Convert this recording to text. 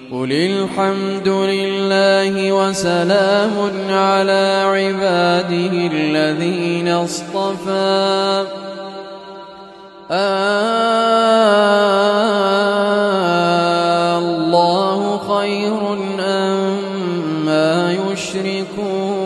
قل الحمد لله وسلام على عباده الذين اصطفى الله خير أما يشركون